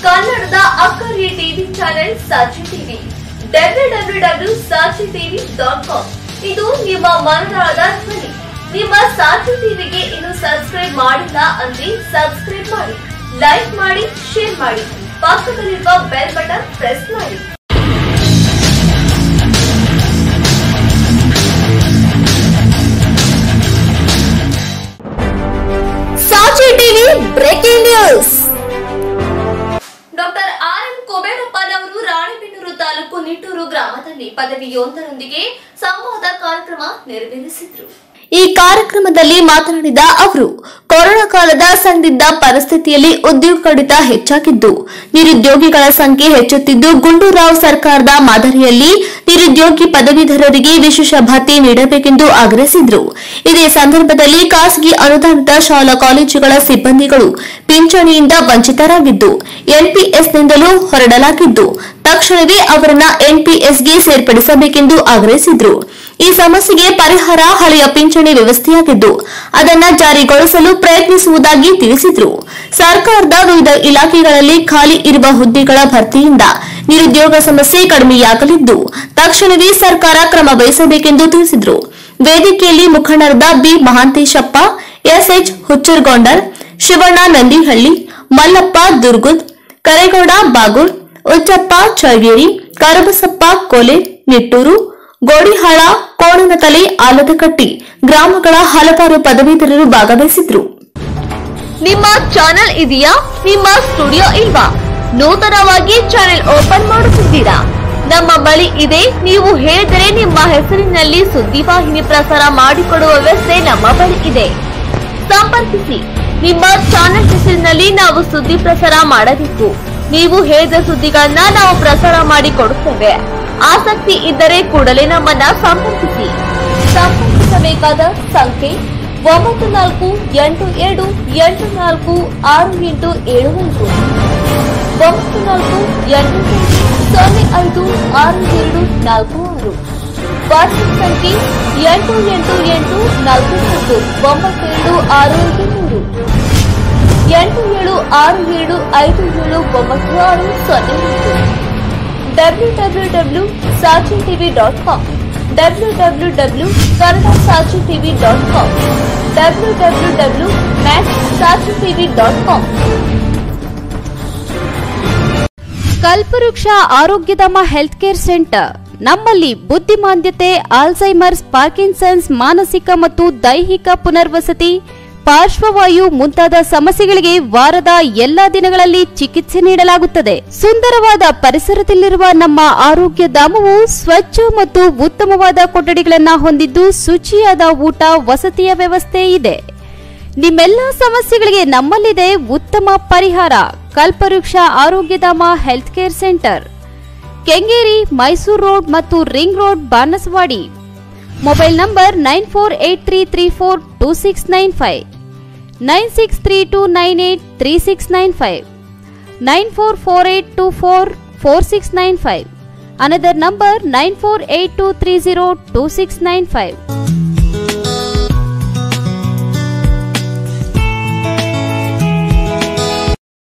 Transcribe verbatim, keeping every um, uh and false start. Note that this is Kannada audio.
ಕನ್ನಡದ ಅಕ್ಕರೆ TV channel Sakshi TV W W W Sakshi TV dot com ಇದು ನಿಮ್ಮ ಮನದಾಳದ ಧ್ವನಿ. ನಿಮ್ಮ ಸಾಕ್ಷಿ ಟಿವಿಗೆ ಇನ್ನು ಸಬ್ಸ್ಕ್ರೈಬ್ ಮಾಡಿಲ್ಲ ಅಂದ್ರೆ ಸಬ್ಸ್ಕ್ರೈಬ್ ಮಾಡಿ, ಲೈಕ್ ಮಾಡಿ, ಶೇರ್ ಮಾಡಿ, ಪಕ್ಕದಲ್ಲಿರುವ ಬೆಲ್ ಬಟನ್ ಪ್ರೆಸ್ ಮಾಡಿ. Sakshi TV breaking news. Doctor R M ಕುಬೇರಪ್ಪನವರು ರಾಣೆಬೆನ್ನೂರು ತಾಲೂಕು ನಿಟ್ಟೂರು ಗ್ರಾಮದಲ್ಲಿ ಪದವಿಯೊಂದರೊಂದಿಗೆ ಸಂವಾದ ಕಾರ್ಯಕ್ರಮ ನೆರವೇರಿಸಿದರು. ಈ ಕಾರ್ಯಕ್ರಮದಲ್ಲಿ ಮಾತನಾಡಿದ ಅವರು, ಕೊರೋನಾ ಕಾಲದ ಸಂದಿಗ್ಧ ಪರಿಸ್ಥಿತಿಯಲ್ಲಿ ಉದ್ಯೋಗ ಕಡಿತ ಹೆಚ್ಚಾಗಿದ್ದು ನಿರುದ್ಯೋಗಿಗಳ ಸಂಖ್ಯೆ ಹೆಚ್ಚುತ್ತಿದ್ದು, ಗುಂಡೂರಾವ್ ಸರ್ಕಾರದ ಮಾದರಿಯಲ್ಲಿ ನಿರುದ್ಯೋಗಿ ಪದವೀಧರರಿಗೆ ವಿಶೇಷ ಭತ್ಯೆ ನೀಡಬೇಕೆಂದು ಆಗ್ರಹಿಸಿದರು. ಇದೇ ಸಂದರ್ಭದಲ್ಲಿ ಖಾಸಗಿ ಅನುದಾನಿತ ಶಾಲಾ ಕಾಲೇಜುಗಳ ಸಿಬ್ಬಂದಿಗಳು ಪಿಂಚಣಿಯಿಂದ ವಂಚಿತರಾಗಿದ್ದು ಎನ್ಪಿಎಸ್ನಿಂದಲೂ ಹೊರಡಲಾಗಿದ್ದು ತಕ್ಷಣವೇ ಅವರನ್ನ ಎನ್ಪಿಎಸ್ಗೆ ಸೇರ್ಪಡಿಸಬೇಕೆಂದು ಆಗ್ರಹಿಸಿದರು. ಈ ಸಮಸ್ಯೆಗೆ ಪರಿಹಾರ ಹಳೆಯ ಪಿಂಚಣಿ ವ್ಯವಸ್ಥೆಯಾಗಿದ್ದು ಅದನ್ನು ಜಾರಿಗೊಳಿಸಲು ಪ್ರಯತ್ನಿಸುವುದಾಗಿ ತಿಳಿಸಿದರು. ಸರ್ಕಾರದ ವಿವಿಧ ಇಲಾಖೆಗಳಲ್ಲಿ ಖಾಲಿ ಇರುವ ಹುದ್ದೆಗಳ ಭರ್ತಿಯಿಂದ ನಿರುದ್ಯೋಗ ಸಮಸ್ಯೆ ಕಡಿಮೆಯಾಗಲಿದ್ದು ತಕ್ಷಣವೇ ಸರ್ಕಾರ ಕ್ರಮ ವಹಿಸಬೇಕೆಂದು ತಿಳಿಸಿದರು. ವೇದಿಕೆಯಲ್ಲಿ ಮುಖಂಡರಾದ ಬಿ ಮಹಾಂತೇಶಪ್ಪ, ಎಸ್ಎಚ್ ಹುಚ್ಚರಗೊಂಡರ್, ಶಿವಣ್ಣ ನಂದಿಹಳ್ಳಿ, ಮಲ್ಲಪ್ಪ ದುರ್ಗುದ್, ಕರೇಗೌಡ ಬಾಗೂರ್, ಉಚ್ಚಪ್ಪ ಚಳಗೇರಿ, ಕರಬಸಪ್ಪ ಕೋಲೆ, ನಿಟ್ಟೂರು, ಗೋಡಿಹಾಳ, ಕೋಣನತಲೆ, ಆಲದಕಟ್ಟಿ ಗ್ರಾಮಗಳ ಹಲವಾರು ಪದವೀಧರರು ಭಾಗವಹಿಸಿದ್ರು. ನಿಮ್ಮ ಚಾನೆಲ್ ಇದೆಯಾ? ನಿಮ್ಮ ಸ್ಟುಡಿಯೋ ಇಲ್ವಾ? ನೂತನವಾಗಿ ಚಾನೆಲ್ ಓಪನ್ ಮಾಡುತ್ತಿದ್ದೀರಾ? ನಮ್ಮ ಬಳಿ ಇದೆ. ನೀವು ಹೇಳಿದರೆ ನಿಮ್ಮ ಹೆಸರಿನಲ್ಲಿ ಸುದ್ದಿವಾಹಿನಿ ಪ್ರಸಾರ ಮಾಡಿಕೊಡುವ ವ್ಯವಸ್ಥೆ ನಮ್ಮ ಬಳಿ ಇದೆ. ಸಂಪರ್ಕಿಸಿ. ನಿಮ್ಮ ಚಾನೆಲ್ ಹೆಸರಿನಲ್ಲಿ ನಾವು ಸುದ್ದಿ ಪ್ರಸಾರ ಮಾಡಬೇಕು. ನೀವು ಹೇಳಿದ ಸುದ್ದಿಗಳನ್ನ ನಾವು ಪ್ರಸಾರ ಮಾಡಿಕೊಡುತ್ತೇವೆ. ಆಸಕ್ತಿ ಇದ್ದರೆ ಕೂಡಲೇ ನಮ್ಮನ್ನ ಸಂಪರ್ಕಿಸಿ. ಸಂಪರ್ಕಿಸಬೇಕಾದ ಸಂಖ್ಯೆ ಒಂಬತ್ತು ನಾಲ್ಕು ಎಂಟು ಎರಡು ಎಂಟು ನಾಲ್ಕು ಆರು ಎಂಟು ಏಳು ಐದು, ಒಂಬತ್ತು ನಾಲ್ಕು ಎಂಟು ಸೊನ್ನೆ ಐದು ಆರು ಎರಡು ನಾಲ್ಕು ಆರು. ವಾಟ್ಸ್ಆಪ್ ಸಂಖ್ಯೆ ಎಂಟು ಎಂಟು ಎಂಟು ನಾಲ್ಕು ನಾಲ್ಕು ಒಂಬತ್ತು ಎರಡು ಆರು ಐದು ಮೂರು, ಎಂಟು ಏಳು ಆರು ಏಳು ಐದು ಏಳು ಒಂಬತ್ತು ಆರು ಸೊನ್ನೆ ಎಂಟು. W W W Sakshi TV dot com, W W W Kannada Sakshi TV dot com, W W W match Sakshi TV dot com. Kalpavriksha Arogyadhama health care centre. ನಮ್ಮಲ್ಲಿ ಬುದ್ಧಿಮಾಂದ್ಯತೆ, ಆಲ್ಝೈಮರ್ಸ್, ಪಾರ್ಕಿನ್ಸನ್ಸ್, ಮಾನಸಿಕ ಮತ್ತು ದೈಹಿಕ ಪುನರ್ವಸತಿ, ಪಾರ್ಶ್ವವಾಯು ಮುಂತಾದ ಸಮಸ್ಯೆಗಳಿಗೆ ವಾರದ ಎಲ್ಲಾ ದಿನಗಳಲ್ಲಿ ಚಿಕಿತ್ಸೆ ನೀಡಲಾಗುತ್ತದೆ. ಸುಂದರವಾದ ಪರಿಸರದಲ್ಲಿರುವ ನಮ್ಮ ಆರೋಗ್ಯ ಧಾಮವು ಸ್ವಚ್ಛ ಮತ್ತು ಉತ್ತಮವಾದ ಕೊಠಡಿಗಳನ್ನು ಹೊಂದಿದ್ದು ಶುಚಿಯಾದ ಊಟ, ವಸತಿಯ ವ್ಯವಸ್ಥೆ ಇದೆ. ನಿಮ್ಮೆಲ್ಲ ಸಮಸ್ಯೆಗಳಿಗೆ ನಮ್ಮಲ್ಲಿದೆ ಉತ್ತಮ ಪರಿಹಾರ. Kalpavriksha Arogyadhama health care centre, Kengeri, Mysuru road ಮತ್ತು ring road, Banaswadi. Mobile number nine four eight three three four two six nine five, nine six three two nine eight three six nine five, nine four four eight two four four six nine five. Another number nine four eight two three zero two six nine five.